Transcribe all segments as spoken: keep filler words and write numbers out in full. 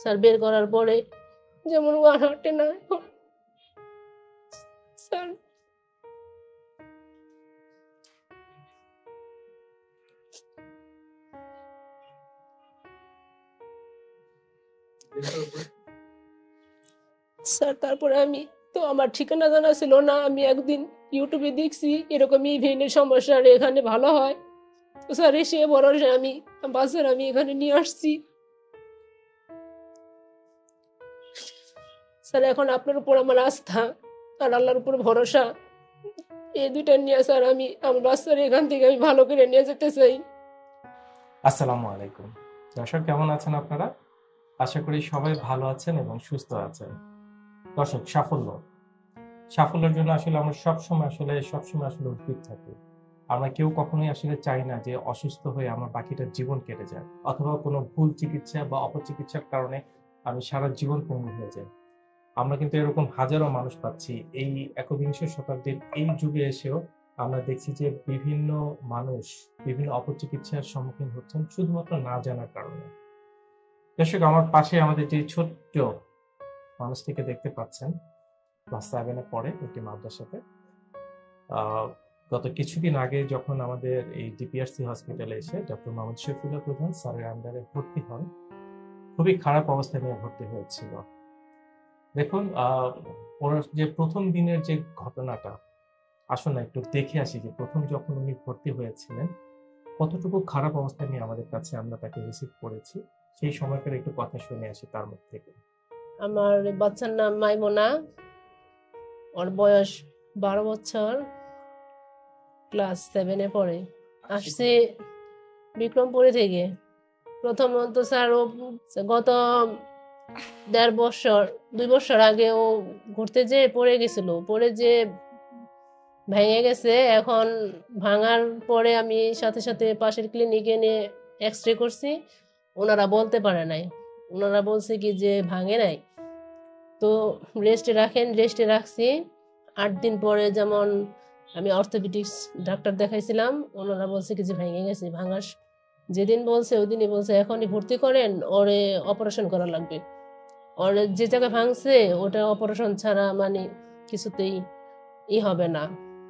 Sir বের করার পরে যেমন ও আর হাঁটে না এখন। স্যার স্যার তারপরে আমি তো আমার ঠিকানা জানা ছিল না, আমি একদিন ইউটিউবে দেখছি এরকম ইভেনের সমস্যা আর এখানে ভালো হয়। তো স্যার এসে ভরসা আমি বাসের আমি এখানে নিয়ে আসছি। স্যার এখন আপনার উপর আমার আস্থা আর আল্লাহর উপর ভরসা, এই দুইটা নিয়ে স্যার আমি আমার বাচ্চার এখান থেকে আমি ভালো করে নিয়ে যেতে চাই। আসসালামু আলাইকুম। দর্শক, কেমন আছেন আপনারা? আশা করি সবাই ভালো আছেন এবং সুস্থ আছেন। দর্শক, সাফল্য সাফল্যের জন্য আসলে আমরা সবসময় আসলে সবসময় আসলে উদ্গ্রীব থাকি। আমরা কেউ কখনোই আসলে চাই না যে অসুস্থ হয়ে আমার বাকিটা জীবন কেটে যায়, অথবা কোনো ভুল চিকিৎসা বা অপচিকিৎসার কারণে আমি সারা জীবন পঙ্গু হয়ে যাই। আমরা কিন্তু এরকম হাজারো মানুষ পাচ্ছি। এই একবিংশ শতাব্দীর এই যুগে এসেও আমরা দেখছি যে বিভিন্ন মানুষ বিভিন্ন অপচিকিৎসার সম্মুখীন হচ্ছেন শুধুমাত্র না জানার কারণে। দর্শক, আমার পাশে আমাদের যে ছোট্ট মানুষটিকে দেখতে পাচ্ছেন, ক্লাস সেভেনে পড়ে একটি মাদ্রাসাতে। আহ, গত কিছুদিন আগে যখন আমাদের এই ডিপিআরসি হসপিটালে এসে ডক্টর মোহাম্মদ শফিউল্লাহ প্রধান স্যারের আন্ডারে ভর্তি হন, খুবই খারাপ অবস্থা নিয়ে ভর্তি হয়েছিল। দেখুন, আহ ওর যে প্রথম দিনের যে ঘটনাটা, আসুন না একটু দেখে আসি যে প্রথম যখন উনি ভর্তি হয়েছিলেন কতটুকু খারাপ অবস্থা নিয়ে আমাদের কাছে আমরা তাকে রিসিভ করেছি। সেই সময়কার একটু কথা শুনে আসি তার মুখ থেকে। আমার বাচ্চার নাম মাইমুনা, ওর বয়স বারো বছর, ক্লাস সেভেনে পড়ে। আসছে বিক্রমপুরে থেকে। প্রথমত স্যার ও গত দেড় বছর দুই বছর আগে ও ঘুরতে যেয়ে পড়ে গেছিল, পড়ে যে ভেঙে গেছে। এখন ভাঙার পরে আমি সাথে সাথে পাশের ক্লিনিকে নিয়ে এক্স রে করছি, ওনারা বলতে পারে নাই, ওনারা বলছে কি যে ভাঙে নাই। তো রেস্টে রাখেন, রেস্টে রাখছি। আট দিন পরে যেমন আমি অর্থোপেডিক্স ডাক্তার দেখাইছিলাম, ওনারা বলছে কি যে ভেঙে গেছে। ভাঙার যেদিন বলছে ওই দিনই বলছে এখনই ভর্তি করেন, ওরে অপারেশন করা লাগবে। ওর যে জায়গায় ভাঙছে ওটা অপারেশন ছাড়া মানে কিছুতেই ই হবে না।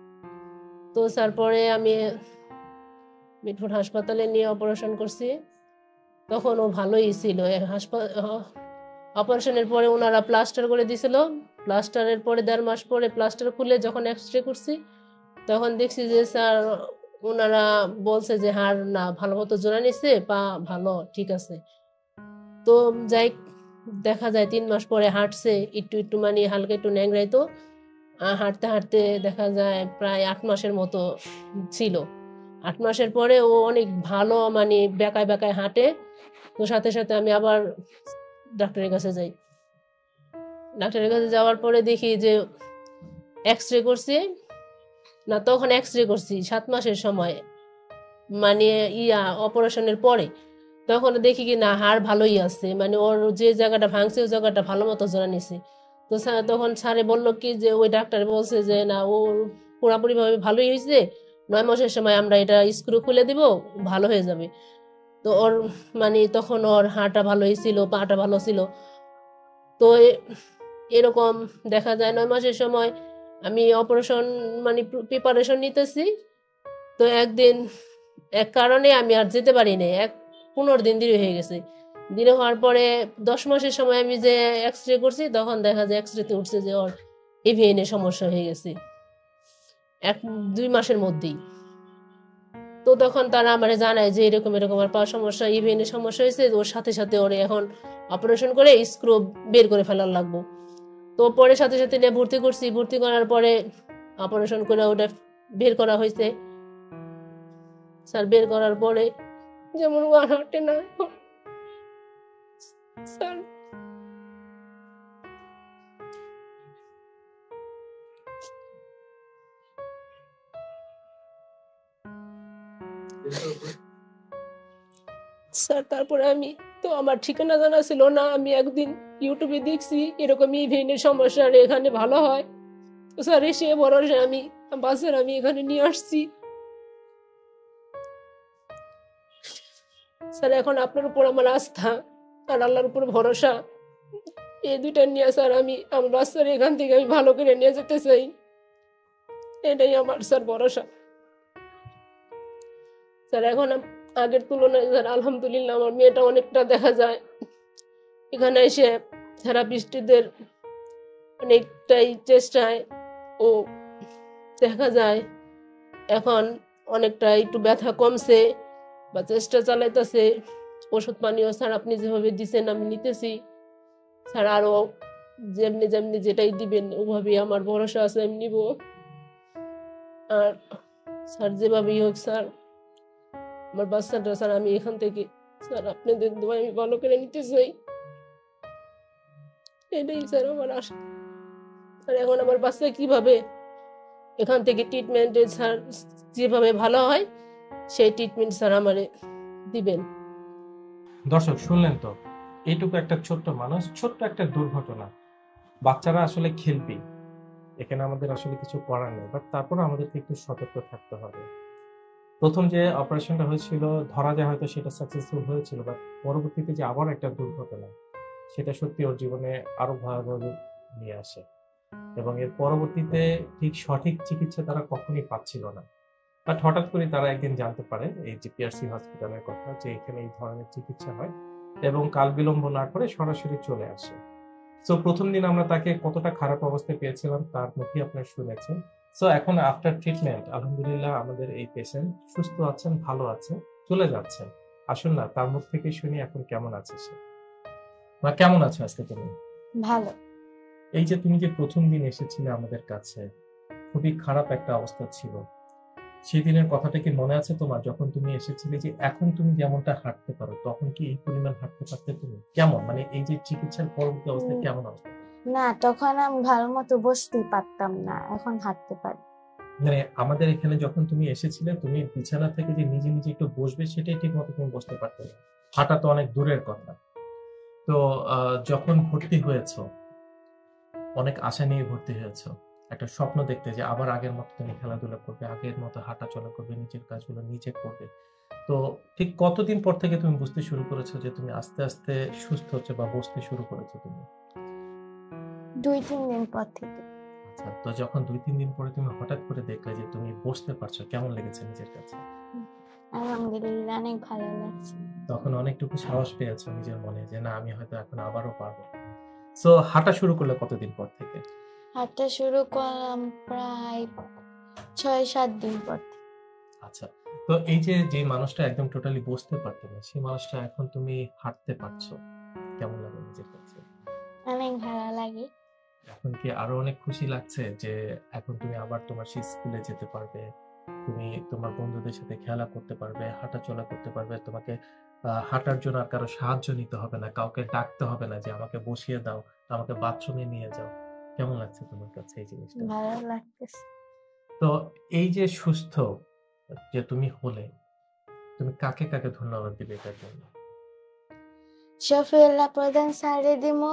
তো তারপরে আমি মিটফোর্ড হাসপাতালে নিয়ে অপারেশন করছি, তখন ও ভালোই ছিল। হাসপাতাল অপারেশনের পরে ওনারা প্লাস্টার করে দিয়েছিল। প্লাস্টারের পরে দেড় মাস পরে প্লাস্টার খুলে যখন এক্স রে করছি তখন দেখছি যে স্যার ওনারা বলছে যে হাড় না ভালো মতো জোড়া নিচ্ছে, পা ভালো ঠিক আছে। তো যাই দেখা যায় তিন মাস পরে হাঁটছে একটু একটু মানে হালকা একটু ন্যাংরাইতো, হাঁটতে হাঁটতে দেখা যায় প্রায় আট মাসের মতো ছিল। আট মাসের পরে ও অনেক ভালো মানে বেকায় বেকায় হাঁটে। তো সাথে সাথে আমি আবার ডাক্তারের কাছে যাই। ডাক্তারের কাছে যাওয়ার পরে দেখি যে এক্স রে করছি না, তখন এক্স রে করছি সাত মাসের সময় মানে ইয়া অপারেশনের পরে। তখন দেখি কি না হাড় ভালোই আছে, মানে ওর যে জায়গাটা ভাঙছে ওই জায়গাটা ভালো মতো জোড়া নিছে। তো তখন স্যারে বললো কি যে ওই ডাক্তার বলছে যে না ও পুরাপুরি ভাবে ভালোই হয়েছে, নয় মাসের সময় আমরা এটা স্ক্রু খুলে দিব, ভালো হয়ে যাবে। তো ওর মানে তখন ওর হাড়টা ভালোই ছিল, পাটা ভালো ছিল। তো এরকম দেখা যায় নয় মাসের সময় আমি অপারেশন মানে প্রিপারেশন নিতেছি। তো একদিন এক কারণে আমি আর যেতে পারি না, এক পনেরো দিন দেরি হয়ে গেছে। দেরি হওয়ার পরে দশ মাসের সময় আমি যে এক্স রে করছি তখন দেখা যায় এক্স রেতে উঠছে যে ওর এভিএন এর সমস্যা হয়ে গেছে এক দুই মাসের মধ্যেই। তো তখন তারা আমার জানায় যে এরকম এরকম আর পাওয়ার সমস্যা, ইভিএন এর সমস্যা হয়েছে, ওর সাথে সাথে ওরে এখন অপারেশন করে স্ক্রু বের করে ফেলার লাগবো। তো পরে সাথে সাথে নিয়ে ভর্তি করছি, ভর্তি করার পরে অপারেশন করে ওটা বের করা হয়েছে। স্যার বের করার পরে যেমন ও আর হাঁটে না এখন। স্যার স্যার তারপরে আমি তো আমার ঠিকানা জানা ছিল না, আমি একদিন ইউটিউবে দেখছি এরকম ইভেনের সমস্যা আর এখানে ভালো হয়। তো স্যার এসে ভরসা আমি বাসের আমি এখানে নিয়ে আসছি। স্যার এখন আপনার উপর আমার আস্থা আর আল্লাহর উপর ভরসা, এই দুইটা নিয়ে স্যার আমি আমার বাচ্চার এখান থেকে আমি ভালো করে নিয়ে যেতে চাই, এটাই আমার স্যার ভরসা। স্যার এখন আম- আগের তুলনায় স্যার আলহামদুলিল্লাহ আমার মেয়েটা অনেকটা দেখা যায় এখানে এসে থেরাপিস্টদের অনেকটাই চেষ্টায় ও দেখা যায় এখন অনেকটা একটু ব্যথা কমছে বা চেষ্টা চালাইতেছে। ওষুধ পানিও স্যার আপনি যেভাবে দিছেন আমি নিতেছি স্যার, আরো যেমনি যেমনি যেটাই দিবেন ওভাবেই আমার ভরসা আছে আমি নিব। আর স্যার যেভাবেই হোক স্যার আমার বাচ্চাটা স্যার আমি এখান থেকে স্যার আপনাদের দোয়া আমি ভালো করে নিতে চাই, এটাই স্যার আমার আশা। আর এখন আমার বাচ্চা কিভাবে এখান থেকে ট্রিটমেন্টে স্যার যেভাবে ভালো হয় সেই ট্রিটমেন্ট স্যার আমারে দিবেন। দর্শক শুনলেন তো, এইটুকু একটা ছোট্ট মানুষ, ছোট্ট একটা দুর্ঘটনা। বাচ্চারা আসলে খেলবি, এখানে আমাদের আসলে কিছু করার নেই, বাট তারপরে আমাদেরকে একটু সতর্ক থাকতে হবে। প্রথম যে অপারেশনটা হয়েছিল ধরা যায় হয়তো সেটা সাকসেসফুল হয়েছিল, বাট পরবর্তীতে যে আবার একটা দুর্ঘটনা, সেটা সত্যি ওর জীবনে আরো ভয়াবহ রূপ নিয়ে আসে। এবং এর পরবর্তীতে ঠিক সঠিক চিকিৎসা তারা কখনোই পাচ্ছিল না, বাট হঠাৎ করে তারা একদিন জানতে পারে এই যে পিআরসি হসপিটালের কথা, যে এখানে এই ধরনের চিকিৎসা হয়, এবং কাল বিলম্ব না করে সরাসরি চলে আসে। সো প্রথম দিন আমরা তাকে কতটা খারাপ অবস্থায় পেয়েছিলাম তার মুখে আপনারা শুনেছেন। সো এখন আফটার ট্রিটমেন্ট আলহামদুলিল্লাহ আমাদের এই পেশেন্ট সুস্থ আছেন, ভালো আছেন, চলে যাচ্ছেন। আসুন না তার মুখ থেকে শুনি এখন কেমন আছে সে। বা কেমন আছো আজকে তুমি? ভালো। এই যে তুমি যে প্রথম দিন এসেছিলে আমাদের কাছে, খুবই খারাপ একটা অবস্থা ছিল, সেই দিনের কথাটা কি মনে আছে তোমার? যখন তুমি এসেছিলে, যে এখন তুমি যেমনটা হাঁটতে পারো, তখন কি এই পরিমাণ হাঁটতে পারতে তুমি? কেমন মানে এই যে চিকিৎসার পরবর্তী অবস্থা উম, কেমন অবস্থা? না, তখন আমি ভালো মতো বসতেই পারতাম না, এখন হাঁটতে পারি। মানে আমাদের এখানে যখন তুমি এসেছিলে, তুমি বিছানা থেকে যে নিজে নিজে একটু বসবে সেটাই ঠিক মতো তুমি বসতে পারতে না, হাঁটা তো অনেক দূরের কথা। তো আহ, যখন ভর্তি হয়েছো, অনেক আশা নিয়ে ভর্তি হয়েছো, একটা স্বপ্ন দেখতে যে আবার আগের মতো তুমি খেলাধুলা করবে, আগের মতো হাঁটা চলা করবে, নিজের কাজগুলো নিজে করবে। তো ঠিক কতদিন পর থেকে তুমি বুঝতে শুরু করেছো যে তুমি আস্তে আস্তে সুস্থ হচ্ছে বা বসতে শুরু করেছো তুমি? দুই তিন দিন পর থেকে। আচ্ছা, তো যখন দুই তিন দিন পরে তুমি হঠাৎ করে দেখলে যে তুমি বসতে পারছো, কেমন লেগেছে নিজের কাছে? আলহামদুলিল্লাহ, অনেক ভালো লাগছে। তখন অনেকটুকু সাহস পেয়েছো নিজের মনে যে না আমি হয়তো এখন আবারও পারবো। সো হাঁটা শুরু করলে কতদিন পর থেকে? হাঁটা শুরু করলাম প্রায় ছয় সাত দিন পর থেকে। আচ্ছা, তো এই যে যে মানুষটা একদম টোটালি বসতে পারতো না, সেই মানুষটা এখন তুমি হাঁটতে পারছো, কেমন লাগে নিজের কাছে? অনেক ভালো লাগে। এখন কি আরো অনেক খুশি লাগছে যে এখন তুমি আবার তোমার সেই স্কুলে যেতে পারবে, তুমি তোমার বন্ধুদের সাথে খেলা করতে পারবে, হাঁটা চলা করতে পারবে, তোমাকে আহ, হাঁটার জন্য আর কারো সাহায্য নিতে হবে না, কাউকে ডাকতে হবে না যে আমাকে বসিয়ে দাও, আমাকে বাথরুমে নিয়ে যাও। কেমন লাগছে তোমার কাছে এই জিনিসটা? ভালো লাগতেছে। তো এই যে সুস্থ যে তুমি হলে, তুমি কাকে কাকে ধন্যবাদ দিবে এটার জন্য? শফিউল্লাহ প্রধান স্যারে দিমো,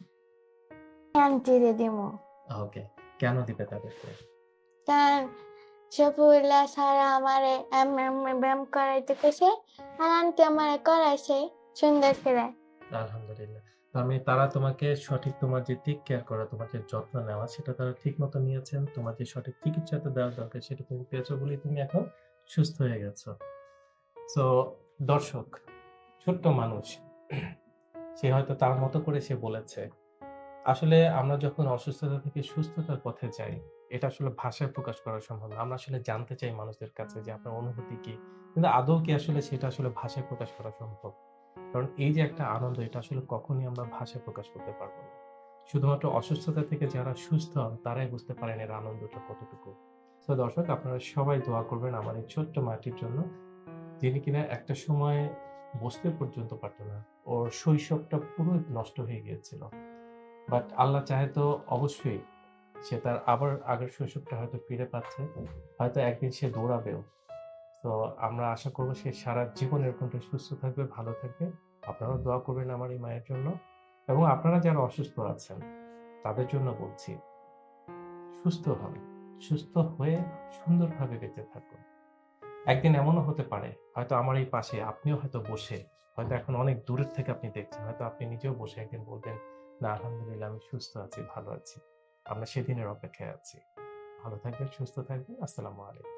আন্টিরে দিমো। ওকে, কেন দিবে তাদেরকে? কারণ শফিউল্লাহ স্যার আমারে ব্যায়াম করাইতে কইছে, আর আন্টি আমারে করাইছে সুন্দর করে। আলহামদুলিল্লাহ। তার মানে তারা তোমাকে সঠিক, তোমার যে টেক কেয়ার করা, তোমার যে যত্ন নেওয়া, সেটা তারা ঠিক মতো নিয়েছেন। তোমার যে সঠিক চিকিৎসাটা দেওয়া দরকার সেটা তুমি পেয়েছো বলেই তুমি এখন সুস্থ হয়ে গেছো। সো দর্শক, ছোট্ট মানুষ, সে হয়তো তার মতো করে সে বলেছে। আসলে আমরা যখন অসুস্থতা থেকে সুস্থতার পথে যাই, এটা আসলে ভাষায় প্রকাশ করা সম্ভব না। আমরা আসলে জানতে চাই মানুষদের কাছে যে আপনার অনুভূতি কি, কিন্তু আদৌ কি আসলে সেটা আসলে ভাষায় প্রকাশ করা সম্ভব? কারণ এই যে একটা আনন্দ, এটা আসলে কখনই আমরা ভাষায় প্রকাশ করতে পারবো না। শুধুমাত্র অসুস্থতা থেকে যারা সুস্থ হন তারাই বুঝতে পারেন এর আনন্দটা কতটুকু। তো দর্শক, আপনারা সবাই দোয়া করবেন আমার এই ছোট্ট মাটির জন্য, যিনি কিনা একটা সময় বসতে পর্যন্ত পারতো না, ওর শৈশবটা পুরো নষ্ট হয়ে গিয়েছিল, বাট আল্লাহ চাহে তো অবশ্যই সে তার আবার আগের শৈশবটা হয়তো ফিরে পাচ্ছে, হয়তো একদিন সে দৌড়াবেও। তো আমরা আশা করবো সে সারা জীবন এরকমটা সুস্থ থাকবে, ভালো থাকবে। আপনারাও দোয়া করবেন আমার এই মায়ের জন্য, এবং আপনারা যারা অসুস্থ আছেন তাদের জন্য বলছি, সুস্থ হন, সুস্থ হয়ে সুন্দরভাবে বেঁচে থাকুন। একদিন এমনও হতে পারে হয়তো আমার এই পাশে আপনিও হয়তো বসে হয়তো এখন অনেক দূরের থেকে আপনি দেখছেন, হয়তো আপনি নিজেও বসে একদিন বলবেন না আলহামদুলিল্লাহ আমি সুস্থ আছি, ভালো আছি। আমরা সেদিনের অপেক্ষায় আছি। ভালো থাকবেন, সুস্থ থাকবেন। আসসালামু আলাইকুম।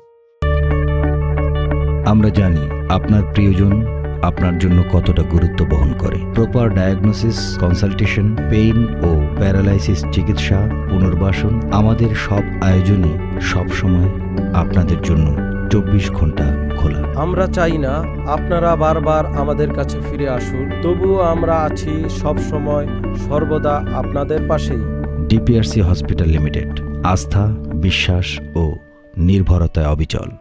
আমরা জানি আপনার প্রিয়জন আপনার জন্য কতটা গুরুত্ব বহন করে। প্রপার ডায়াগনোসিস, কনসালটেশন, পেইন ও প্যারালাইসিস চিকিৎসা, পুনর্বাসন, আমাদের সব আয়োজনই সবসময় আপনাদের জন্য চব্বিশ ঘন্টা খোলা। আমরা চাই না আপনারা বারবার আমাদের কাছে ফিরে আসুন, তবুও আমরা আছি সব সময় সর্বদা আপনাদের পাশেই। ডিপিআরসি হসপিটাল লিমিটেড, আস্থা, বিশ্বাস ও নির্ভরতায় অবিচল।